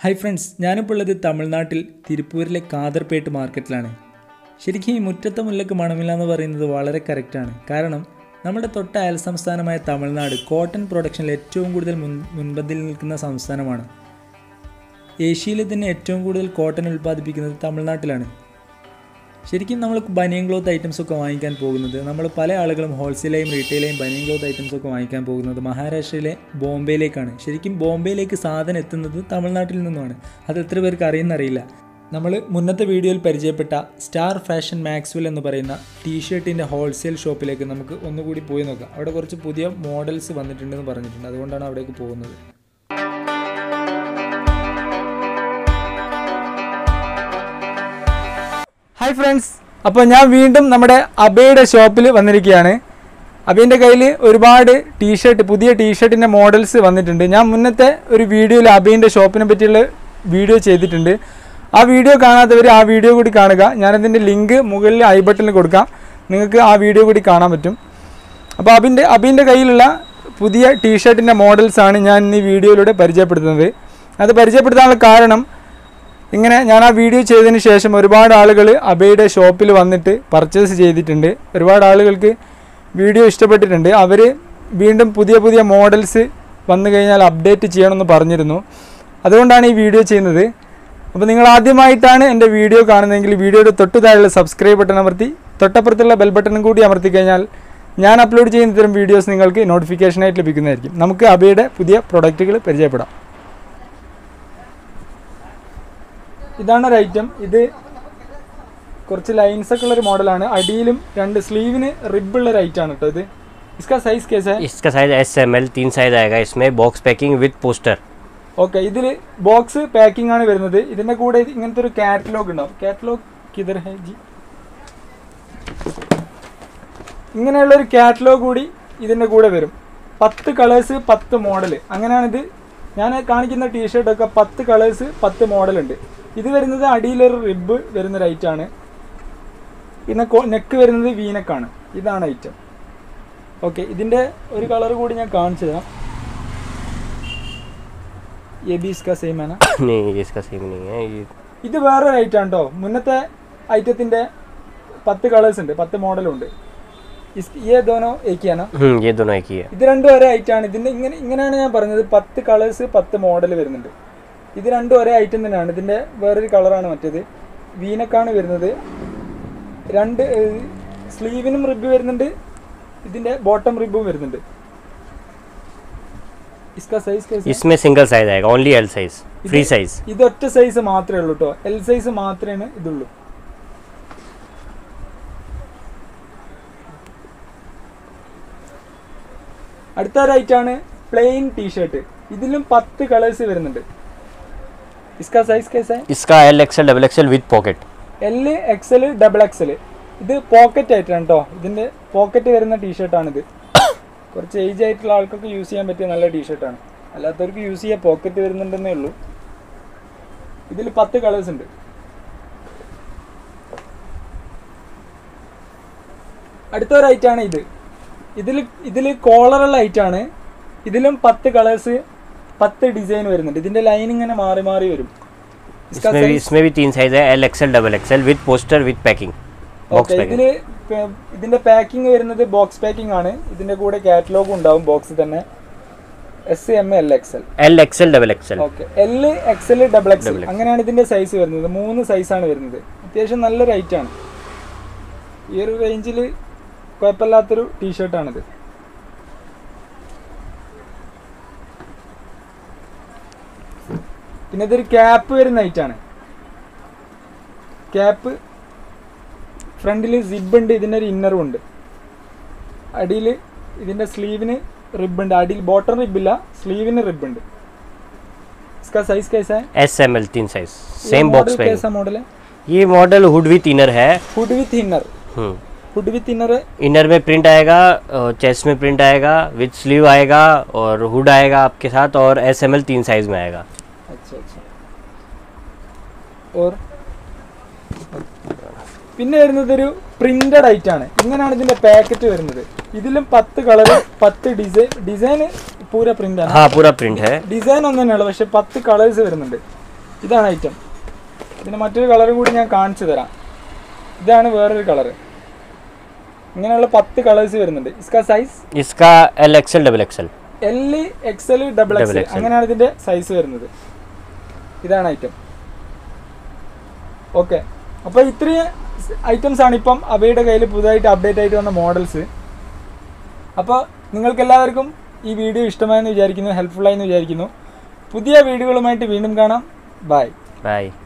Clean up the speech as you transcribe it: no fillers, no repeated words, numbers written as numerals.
Hi friends, ഞാനിപ്പോൾ ഉള്ളത് തമിഴ്നാട്ടിൽ തിരുപ്പൂരിലെ കാദർപേട്ട് മാർക്കറ്റിലാണ്. ശരിക്കും ഈ മുറ്റത്തെ മുല്ലക്ക് മണമില്ല എന്ന് പറയുന്നത് വളരെ കറക്റ്റാണ്. കാരണം നമ്മുടെ തൊട്ട അയൽ സംസ്ഥാനമായ തമിഴ്നാട് കോട്ടൺ പ്രൊഡക്ഷനിൽ ഏറ്റവും കൂടുതൽ മുൻപന്തിയിൽ നിൽക്കുന്ന സംസ്ഥാനമാണ്. ഏഷ്യയിൽ തന്നെ ഏറ്റവും കൂടുതൽ കോട്ടൺ ഉൽപ്പാദിപ്പിക്കുന്നത് തമിഴ്നാട്ടിലാണ്. ശരിക്കും നമ്മൾ ബനിയൻ ക്ലോത്ത് ഐറ്റംസൊക്കെ വാങ്ങിക്കാൻ പോകുന്നത്, നമ്മൾ പല ആളുകളും ഹോൾസെയിലായും റീറ്റെയിലായും ബനിയൻ ക്ലോത്ത് ഐറ്റംസൊക്കെ വാങ്ങിക്കാൻ പോകുന്നത് മഹാരാഷ്ട്രയിലെ ബോംബെയിലേക്കാണ്. ശരിക്കും ബോംബെയിലേക്ക് സാധനം എത്തുന്നത് തമിഴ്നാട്ടിൽ നിന്നുമാണ്. അത് എത്ര പേർക്ക് അറിയുന്നറിയില്ല. നമ്മൾ മുന്നത്തെ വീഡിയോയിൽ പരിചയപ്പെട്ട സ്റ്റാർ ഫാഷൻ മാക്സ്വെൽ എന്ന് പറയുന്ന ടീഷർട്ടിൻ്റെ ഹോൾസെയിൽ ഷോപ്പിലേക്ക് നമുക്ക് ഒന്നുകൂടി പോയി നോക്കാം. അവിടെ കുറച്ച് പുതിയ മോഡൽസ് വന്നിട്ടുണ്ടെന്ന് പറഞ്ഞിട്ടുണ്ട്, അതുകൊണ്ടാണ് അവിടേക്ക് പോകുന്നത്. ഹായ് ഫ്രണ്ട്സ്, അപ്പോൾ ഞാൻ വീണ്ടും നമ്മുടെ അബയുടെ ഷോപ്പിൽ വന്നിരിക്കുകയാണ്. അബീൻ്റെ കയ്യിൽ ഒരുപാട് പുതിയ ടീഷർട്ടിൻ്റെ മോഡൽസ് വന്നിട്ടുണ്ട്. ഞാൻ മുന്നത്തെ ഒരു വീഡിയോയിൽ അബീൻ്റെ ഷോപ്പിനെ പറ്റിയുള്ള വീഡിയോ ചെയ്തിട്ടുണ്ട്. ആ വീഡിയോ കാണാത്തവർ ആ വീഡിയോ കൂടി കാണുക. ഞാനതിൻ്റെ ലിങ്ക് മുകളിൽ ഐ ബട്ടണിൽ കൊടുക്കാം, നിങ്ങൾക്ക് ആ വീഡിയോ കൂടി കാണാൻ പറ്റും. അപ്പോൾ അബീൻ്റെ കയ്യിലുള്ള പുതിയ ടീഷർട്ടിൻ്റെ മോഡൽസാണ് ഞാൻ ഈ വീഡിയോയിലൂടെ പരിചയപ്പെടുത്തുന്നത്. അത് പരിചയപ്പെടുത്താനുള്ള കാരണം, ഇങ്ങനെ ഞാൻ ആ വീഡിയോ ചെയ്തതിന് ശേഷം ഒരുപാട് ആളുകൾ അബയുടെ ഷോപ്പിൽ വന്നിട്ട് പർച്ചേസ് ചെയ്തിട്ടുണ്ട്. ഒരുപാട് ആളുകൾക്ക് വീഡിയോ ഇഷ്ടപ്പെട്ടിട്ടുണ്ട്. അവർ വീണ്ടും പുതിയ മോഡൽസ് വന്നു കഴിഞ്ഞാൽ അപ്ഡേറ്റ് ചെയ്യണമെന്ന് പറഞ്ഞിരുന്നു. അതുകൊണ്ടാണ് ഈ വീഡിയോ ചെയ്യുന്നത്. അപ്പോൾ നിങ്ങൾ ആദ്യമായിട്ടാണ് എൻ്റെ വീഡിയോ കാണുന്നതെങ്കിൽ വീഡിയോയുടെ തൊട്ടു താഴെയുള്ള സബ്സ്ക്രൈബ് ബട്ടൺ അമർത്തി തൊട്ടപ്പുറത്തുള്ള ബെൽ ബട്ടണും കൂടി അമർത്തി കഴിഞ്ഞാൽ ഞാൻ അപ്ലോഡ് ചെയ്യുന്ന ഇത്തരം വീഡിയോസ് നിങ്ങൾക്ക് നോട്ടിഫിക്കേഷനായിട്ട് ലഭിക്കുന്നതായിരിക്കും. നമുക്ക് അബയുടെ പുതിയ പ്രൊഡക്റ്റുകൾ പരിചയപ്പെടാം. ഇതാണ് ഒരു ഐറ്റം. ഇത് കുറച്ച് ലൈൻസ് ഒക്കെ ഉള്ളൊരു മോഡലാണ്. അടിയിലും രണ്ട് സ്ലീവിന് റിബ് ഉള്ള ഒരു ഐറ്റം ആണ് കേട്ടോ. ഇത് इसका साइज कैसा है? इसका साइज SML 3 साइज आएगा. इसमें box packing with poster. Okay, ഇതിൽ ബോക്സ് പാക്കിംഗ് ആണ് വരുന്നത്. ഇതിൻ്റെ കൂടെ ഇങ്ങനത്തെ ഒരു കാറ്റലോഗ് ഉണ്ടാവും. കാറ്റലോഗ് കിധർ ഹൈ ജി? ഇങ്ങനെയുള്ളൊരു കാറ്റലോഗ് കൂടി ഇതിൻ്റെ കൂടെ വരും. 10 കളേഴ്സ് 10 മോഡൽ, അങ്ങനെയാണിത്. ഞാൻ കാണിക്കുന്ന ടീഷർട്ടൊക്കെ 10 കളേഴ്സ് 10 മോഡലുണ്ട്. ഇത് വരുന്നത് അടിയിലൊരു റിബ് വരുന്നൊരു ഐറ്റമാണ്. പിന്നെ നെക്ക് വരുന്നത് വീനക്കാണ്. ഇതാണ് ഐറ്റം. ഓക്കെ, ഇതിൻ്റെ ഒരു കളർ കൂടി ഞാൻ കാണിച്ചു തരാം. ഇത് വേറൊരു ഐറ്റം ആണ് കേട്ടോ. മുന്നത്തെ ഐറ്റത്തിൻ്റെ 10 കളേഴ്സ് ഉണ്ട്, 10 മോഡലുണ്ട്. ഇത് രണ്ടും ഒരേ ഐറ്റമാണ്. ഇതിൻ്റെ ഇങ്ങനെയാണ് ഞാൻ പറഞ്ഞത്. 10 കളേഴ്സ് 10 മോഡൽ വരുന്നുണ്ട്. ഇത് രണ്ടും ഒരേ ഐറ്റം തന്നെയാണ്. ഇതിൻ്റെ വേറൊരു കളറാണ് മറ്റേത്. വീനക്കാണ് വരുന്നത്. രണ്ട് സ്ലീവിനും റിബ് വരുന്നുണ്ട്, ഇതിൻ്റെ ബോട്ടം റിബും വരുന്നുണ്ട്. इसका साइज कैसा? इसमें सिंगल साइज आएगा, only L size, free size. ഇത് ഒറ്റ സൈസ് മാത്രമേ ഉള്ളൂ കേട്ടോ. L സൈസ് മാത്രമേ ഇതുള്ളൂ. അടുത്ത ഒരു ഐറ്റാണ് പ്ലെയിൻ ടീഷർട്ട്. ഇതിലും 10 കളേഴ്സ് വരുന്നുണ്ട്. इसका साइज कैसा है? इसका L XL double XL with pocket. L XL double XL. ഇത് പോക്കറ്റ് ആയിട്ടാണ് കേട്ടോ. ഇതിൻ്റെ പോക്കറ്റ് വരുന്ന ടീഷർട്ടാണിത്. കുറച്ച് ഏജ് ആയിട്ടുള്ള ആൾക്കൊക്കെ യൂസ് ചെയ്യാൻ പറ്റിയ നല്ല ടീഷർട്ടാണ്. അല്ലാത്തവർക്ക് യൂസ് ചെയ്യാൻ പോക്കറ്റ് വരുന്നുണ്ടെന്നേ ഉള്ളൂ. ഇതിൽ 10 കളേഴ്സ് ഉണ്ട്. അടുത്തൊരു ഐറ്റാണ് ഇത്. ഇതിൽ കോളറുള്ള ഐറ്റാണ്. ഇതിലും 10 കളേഴ്സ് 10 ഡിസൈൻ വരുന്നുണ്ട്. ഇതിന്റെ ലൈൻ ഇങ്ങനെ മാറി മാറി വരും. इसमें भी 3 साइज है, L XL double XL with poster with packing. ഇതിന്റെ പാക്കിംഗ് വരുന്നത് ബോക്സ് പാക്കിംഗ് ആണ്. ഇതിന്റെ കൂടെ കാറ്റലോഗും ഉണ്ടാവും ബോക്സ് തന്നെ. SM L XL. L XL double XL. Okay, L XL double XL അങ്ങനെയാണ് ഇതിന്റെ സൈസ് വരുന്നത്. 3 സൈസാണ് വരുന്നത്. അത്യാവശ്യം നല്ലൊരു ഐറ്റാണ്. ഈ ഒരു റേഞ്ചിൽ കുഴപ്പമില്ലാത്തൊരു ടീഷർട്ടാണിത്. പിന്നെ ഇതൊരു ക്യാപ്പ് വരുന്ന ഐറ്റാണ്. ക്യാപ്പ് ഫ്രണ്ടിൽ സിബ് ഉണ്ട്, ഇതിൻ്റെ ഒരു ഇന്നറും ഉണ്ട്. അടിയിൽ ഇതിൻ്റെ സ്ലീവിന് റിബ് ഉണ്ട്. അടിയിൽ ബോട്ടം റിബില്ല, സ്ലീവിന് റിബ് ഉണ്ട്. इसका साइज कैसा है? SML 3 size, same box packing. कैसा मॉडल है ये? मॉडल हुड विथ इनर है. Hood with inner. Hood with inner है. इनर में प्रिंट आएगा, चेस्ट में प्रिंट आएगा, विथ स्लीव आएगा और हुड आएगा आपके साथ, और SML 3 साइज में आएगा. अच्छा. और പിന്നെ വരുന്നത് ഒരു പ്രിന്റഡ് ഐറ്റാണ്. ഇങ്ങനെയാണ് ഇതിന്റെ പാക്കറ്റ് വരുന്നത്. ഇതിലും 10 കളർ 10 ഡിസൈൻ പൂര പ്രിന്റ് ആണ്. हाँ पूरा प्रिंट है. ഡിസൈൻ ഒന്നും തന്നെയുള്ളൂ, പക്ഷെ 10 കളേഴ്സ് വരുന്നുണ്ട്. ഇതാണ് ഐറ്റം. ഇതിന് മറ്റൊരു കളറും കൂടി ഞാൻ കാണിച്ചു തരാം. ഇതാണ് വേറൊരു കളറ്. ഇങ്ങനെയുള്ള 10 കളേഴ്സ് വരുന്നുണ്ട്. ഇസ്കാ സൈസ് इसका L XL double XL L XL double XL അങ്ങനെയാണ് ഇതിന്റെ സൈസ് വരുന്നത്. ഇതാണ് ഐറ്റം. ഓക്കെ, അപ്പോൾ ഇത്രയും ഐറ്റംസ് ആണ് ഇപ്പം അബയുടെ കയ്യിൽ പുതുതായിട്ട് അപ്ഡേറ്റ് ആയിട്ട് വന്ന മോഡൽസ്. അപ്പോൾ നിങ്ങൾക്ക് എല്ലാവർക്കും ഈ വീഡിയോ ഇഷ്ടമായെന്ന് വിചാരിക്കുന്നു, ഹെൽപ്ഫുൾ ആയെന്ന് വിചാരിക്കുന്നു. പുതിയ വീഡിയോകളുമായിട്ട് വീണ്ടും കാണാം. ബൈ.